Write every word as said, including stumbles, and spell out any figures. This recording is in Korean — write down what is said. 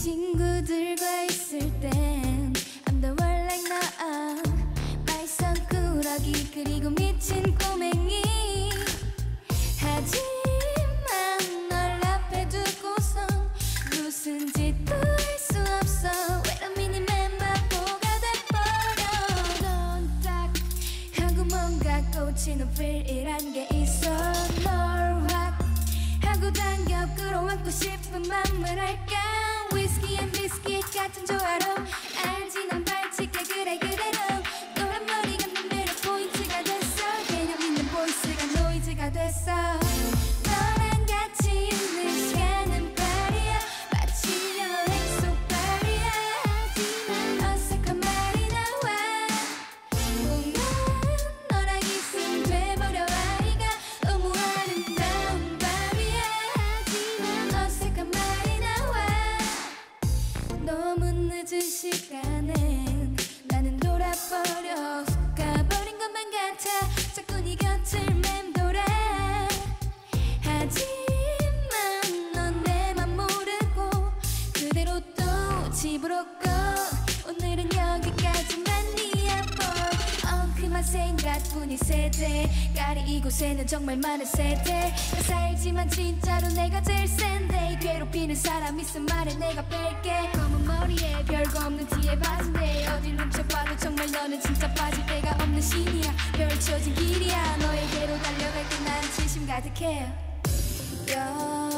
친구들과 있을 땐 I'm the one like 나 말썽꾸러기 그리고 미친 꼬맹이 하지만 널 앞에 두고선 무슨 짓도 할 수 없어 외로미니 멤버가 돼버려 넌 딱 하고 뭔가 꽂히는 feel이란 게 있어 널 확 하고 당겨 끌어안고 싶은 맘을 할까 위스키 앤 비스킷 같은 조화로 알지 넌 발칙해 그래 그대로 노란 머리가 내 매력 포인트가 됐어 개념 있는 보이스가 노이즈가 됐어 너랑 같이 있는 시간은 파리야 마치 여행 속 파리야 하지만 어색한 말이 나와 보면 너랑 있으면 돼버려 아이가 너무 아름다운 밤이야 하지만 어색한 말이 나와 너무 늦은 시간엔 나는 돌아버려 가버린 것만 같아 자꾸 네 곁을 맴돌아 하지만 넌 내 맘 모르고 그대로 또 집으로 고 오늘은 여기까지만이야 boy 어 그만 생각뿐이 세대 까리 이곳에는 정말 많은 세대 나 살지만 진짜로 내가 제일 센데 괴롭히는 사람 있음 말해 내가 뺄게 검은 머리에 별거 없는 티에 바지인데 어딜 훔쳐봐도 정말 너는 진짜 빠질 데가 없는 신이야 펼쳐진 길이야 너에게로 달려갈 때 난 진심 가득해 여